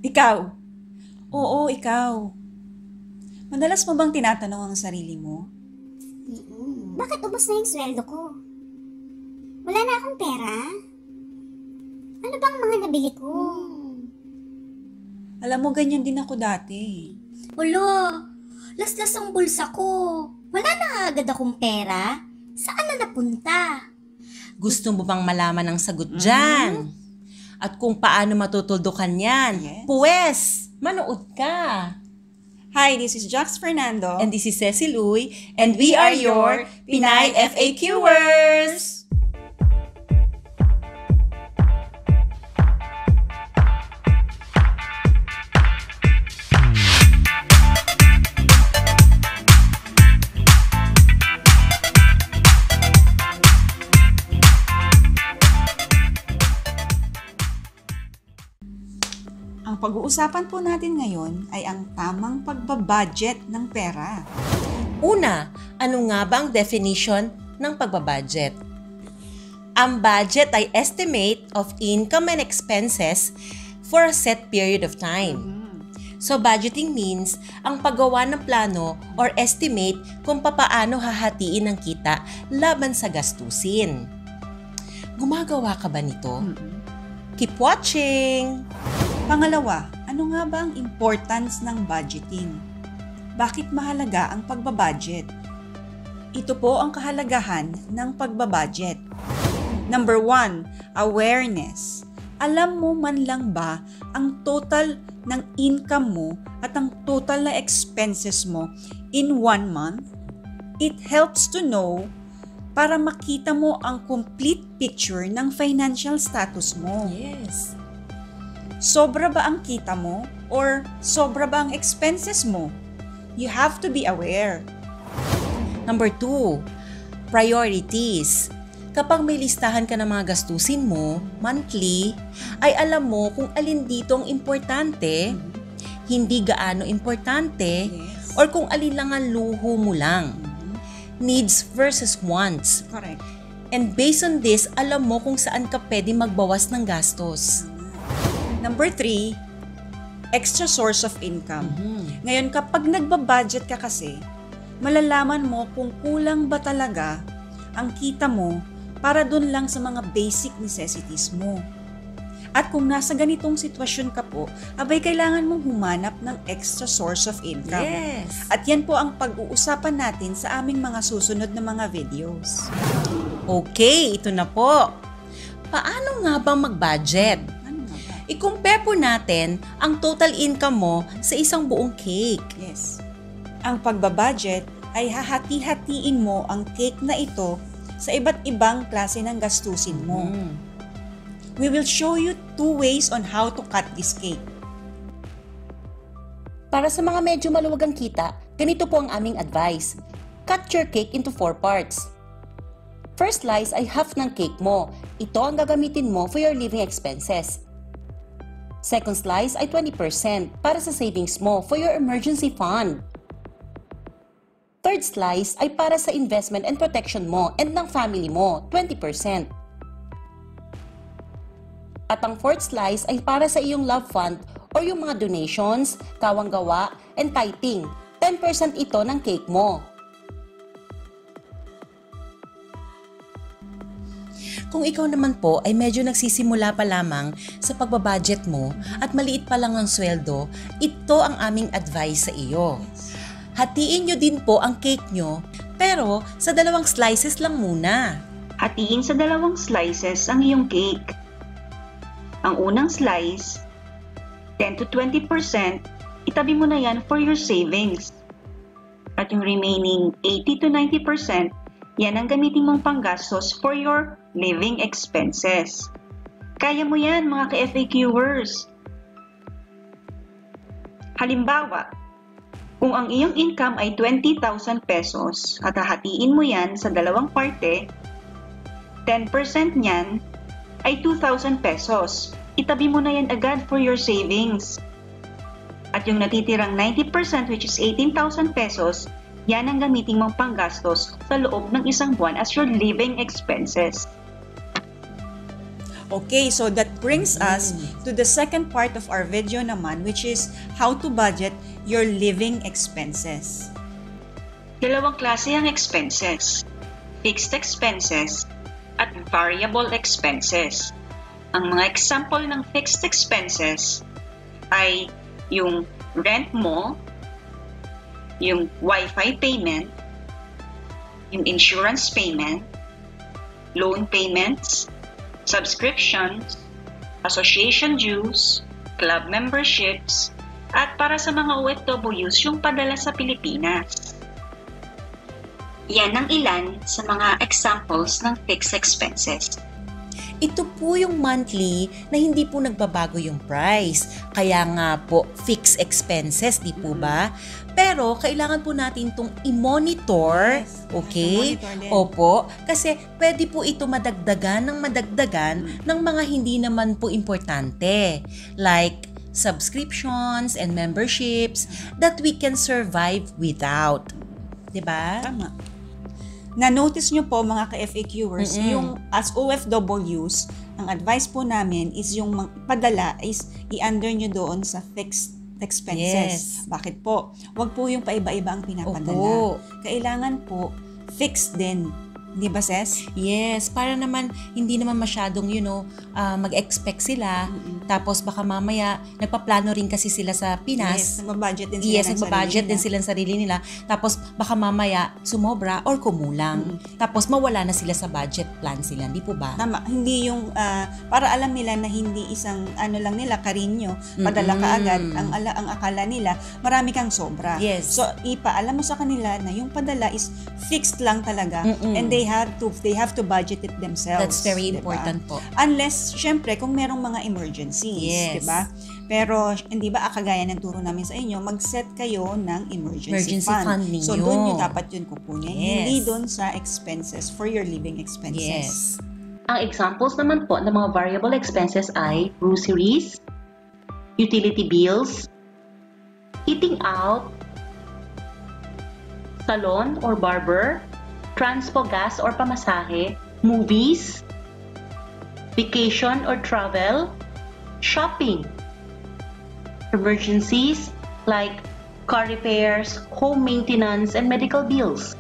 Ikaw. Oo, ikaw. Madalas mo bang tinatanong ang sarili mo? Bakit ubos na yung sweldo ko? Wala na akong pera? Ano bang mga nabili ko? Alam mo, ganyan din ako dati. Ulo, laslas ang bulsa ko. Wala na agad akong pera. Saan na napunta? Gusto mo bang malaman ang sagot dyan? At kung paano matutuldukan yan? Yes. Puwes, manood ka! Hi, this is Jax Fernando. And this is Cecil Uy, and we are your Pinay FAQers! Ang pag-uusapan po natin ngayon ay ang tamang pagbabudget ng pera. Una, ano nga ba ang definition ng pagbabudget? Ang budget ay estimate of income and expenses for a set period of time. So budgeting means ang paggawa ng plano or estimate kung papaano hahatiin ang kita laban sa gastusin. Gumagawa ka ba nito? Keep watching! Pangalawa, ano nga ba ang importance ng budgeting? Bakit mahalaga ang pagbabudget? Ito po ang kahalagahan ng pagbabudget. Number 1, awareness. Alam mo man lang ba ang total ng income mo at ang total na expenses mo in 1 month? It helps to know para makita mo ang complete picture ng financial status mo. Yes. Sobra ba ang kita mo or sobra ba ang expenses mo? You have to be aware. Number 2, priorities. Kapag may listahan ka ng mga gastusin mo, monthly, ay alam mo kung alin dito ang importante, hindi gaano importante, Yes. or kung alin lang ang luho mo lang. Needs versus wants. Correct. And based on this, alam mo kung saan ka pwede magbawas ng gastos. Number 3, extra source of income. Ngayon, kapag nagbabudget ka kasi, malalaman mo kung kulang ba talaga ang kita mo para dun lang sa mga basic necessities mo. At kung nasa ganitong sitwasyon ka po, abay kailangan mong humanap ng extra source of income. Yes. At yan po ang pag-uusapan natin sa aming mga susunod na mga videos. Okay, ito na po. Paano nga bang mag-budget? Ano nga ba? I-compare po natin ang total income mo sa isang buong cake. Yes. Ang pagbabudget ay hahati-hatiin mo ang cake na ito sa iba't ibang klase ng gastusin mo. We will show you 2 ways on how to cut this cake. Para sa mga medyo maluwag ang kita, ganito po ang aming advice. Cut your cake into 4 parts. First slice ay half ng cake mo. Ito ang gagamitin mo for your living expenses. Second slice ay 20% para sa savings mo for your emergency fund. Third slice ay para sa investment and protection mo and ng family mo, 20%. At ang fourth slice ay para sa iyong love fund or yung mga donations, kawang gawa, and tithing. 10% ito ng cake mo. Kung ikaw naman po ay medyo nagsisimula pa lamang sa pagbabudget mo at maliit pa lang ang sweldo, ito ang aming advice sa iyo. Hatiin nyo din po ang cake nyo, pero sa 2 slices lang muna. Hatiin sa 2 slices ang iyong cake. Ang unang slice, 10 to 20%, itabi mo na yan for your savings. At yung remaining 80 to 90%, yan ang gamitin mong panggastos for your living expenses. Kaya mo yan mga ka-FAQers. Halimbawa, kung ang iyong income ay 20,000 pesos at hahatiin mo yan sa 2 parte, 10% niyan ay 2,000 pesos. Itabi mo na yan agad for your savings. At yung natitirang 90% which is 18,000 pesos, yan ang gamitin mong panggastos sa loob ng isang buwan as your living expenses. Okay, so that brings us to the second part of our video naman, which is how to budget your living expenses. Dalawang klase ang expenses, fixed expenses at variable expenses. Ang mga example ng fixed expenses ay yung rent mo, yung Wi-Fi payment, yung insurance payment, loan payments, subscriptions, association dues, club memberships, at para sa mga OFWs, yung padala sa Pilipinas. Yan ang ilan sa mga examples ng fixed expenses. Ito po yung monthly na hindi po nagbabago yung price. Kaya nga po, fixed expenses, di po ba? Pero kailangan po natin itong i-monitor, Yes, okay? i-monitor din. Opo, kasi pwede po ito madagdagan ng mga hindi naman po importante. Like subscriptions and memberships that we can survive without. Di ba? Tama. Na-notice nyo po mga ka-FAQers, yung as OFWs, ang advice po namin is yung padala is i-under nyo doon sa fixed expenses. Yes. Bakit po? Huwag po yung paiba-iba ang pinapadala. Opo. Kailangan po fixed din. Di ba, Ses? Yes, para naman hindi naman masyadong mag-expect sila. Tapos baka mamaya nagpaplano rin kasi sila sa Pinas. Yes, nagbabudget din sila Yes, ng nagbabudget sarili din nila. sila ng sarili nila. Tapos baka mamaya sumobra or kumulang. Tapos mawala na sila sa budget plan sila, di po ba? Tama, hindi yung para alam nila na hindi isang lang nila karinyo, padala ka agad, ang akala nila marami kang sobra. Yes. So ipaalam mo sa kanila na yung padala is fixed lang talaga and they have to budget it themselves. That's very diba? important po. Unless syempre kung merong mga emergencies, Yes. 'di ba? Pero hindi ba kagaya ng turo namin sa inyo, mag-set kayo ng emergency fund. ninyo. So doon yung dapat yun kukunin, Yes. hindi doon sa expenses for your living expenses. Yes. Ang examples naman po ng mga variable expenses ay groceries, utility bills, eating out, salon or barber, transpo gas or pamasahe, movies, vacation or travel, shopping, emergencies like car repairs, home maintenance, and medical bills.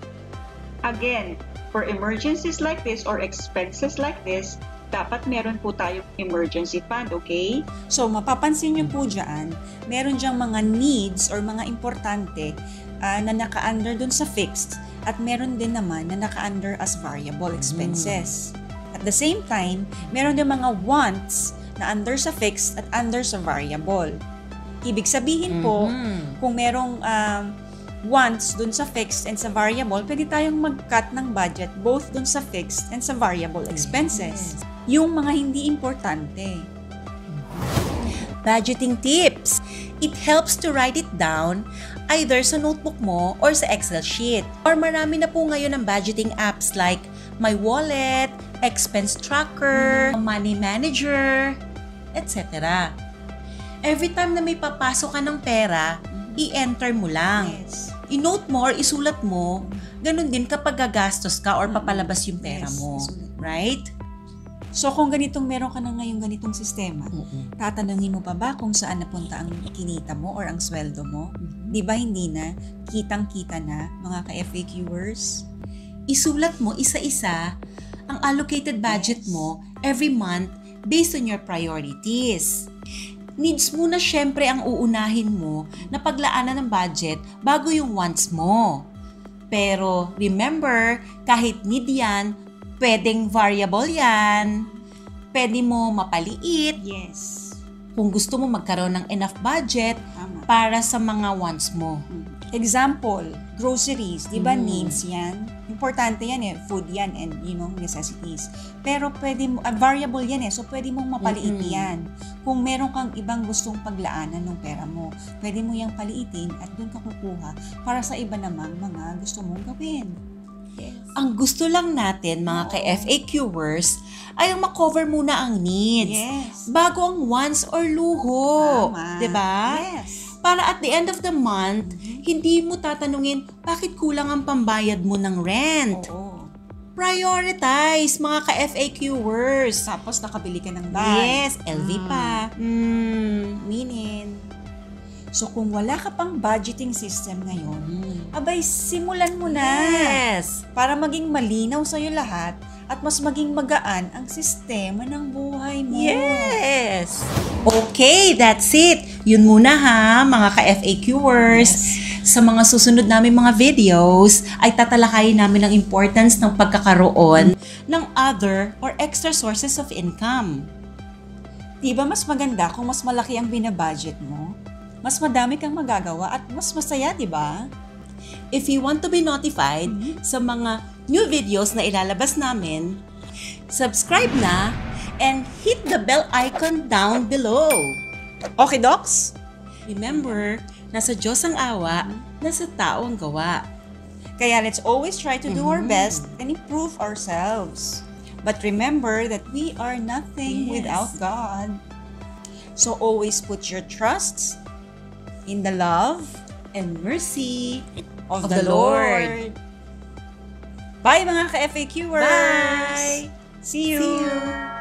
Again, for emergencies like this or expenses like this, dapat meron po tayong emergency fund, okay? So, mapapansin nyo po dyan, meron dyang mga needs or mga importante na naka-under dun sa fixed at meron din naman na naka-under as variable expenses. At the same time, meron din mga wants na under sa fixed at under sa variable. Ibig sabihin po, kung merong wants dun sa fixed and sa variable, pwede tayong mag-cut ng budget both dun sa fixed and sa variable expenses. Yung mga hindi importante. Budgeting tips. It helps to write it down either sa notebook mo or sa Excel sheet. Or marami na po ngayon ng budgeting apps like My Wallet, Expense Tracker, Money Manager, etc. Every time na may papasok ka ng pera, i-enter mo lang. Yes. I-note mo or isulat mo, ganun din kapag gagastos ka or papalabas yung pera Yes, mo. isulat. Right? So kung meron ka na ngayong ganitong sistema, tatanungin mo pa ba kung saan napunta ang kinita mo or ang sweldo mo? Di ba hindi na? Kitang-kita na, mga ka-FAQers? Isulat mo isa-isa ang allocated budget mo every month based on your priorities. Needs muna syempre ang uunahin mo na paglaanan ng budget bago yung wants mo. Pero remember, kahit need yan, pwedeng variable yan. Pwede mo mapaliit Yes. kung gusto mo magkaroon ng enough budget Tama. para sa mga wants mo. Example, groceries, di ba needs yan? Importante yan food yan and necessities. Pero pwede mo, variable yan so pwede mong mapaliit yan. Kung meron kang ibang gustong paglaanan ng pera mo, pwede mo yang paliitin at doon ka kukuha para sa iba namang mga gusto mong gawin. Yes. Ang gusto lang natin mga ka-FAQers ay ang makover muna ang needs Yes. bago ang wants or luho. Tama. Diba? Yes. Para at the end of the month, hindi mo tatanungin bakit kulang ang pambayad mo ng rent. Oo. Prioritize, mga ka-FAQers. Tapos nakabili ka ng bag. Yes, LV pa. Minin. So kung wala ka pang budgeting system ngayon, abay simulan mo na. Yes. Para maging malinaw sa'yo lahat at mas maging magaan ang sistema ng buhay mo. Yes. Okay, that's it. Yun muna ha, mga ka-FAQers. Sa mga susunod namin mga videos, ay tatalakayin namin ang importance ng pagkakaroon ng other or extra sources of income. Diba mas maganda kung mas malaki ang binabudget mo? Mas madami kang magagawa at mas masaya, diba? If you want to be notified sa mga new videos na ilalabas namin, subscribe na and hit the bell icon down below. Okay, Docs? Remember, nasa Diyos ang awa, nasa tao ang gawa. Kaya let's always try to do our best and improve ourselves. But remember that we are nothing Yes. without God. So always put your trusts in the love And mercy of, of the the Lord. Bye mga ka-FAQers! Bye! See you! See you!